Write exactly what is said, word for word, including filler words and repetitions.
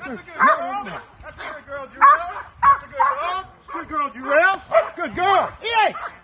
That's a good girl. That's a good girl, Jarrell. That's a good dog. Good girl, Jarrell. Good girl. Yay!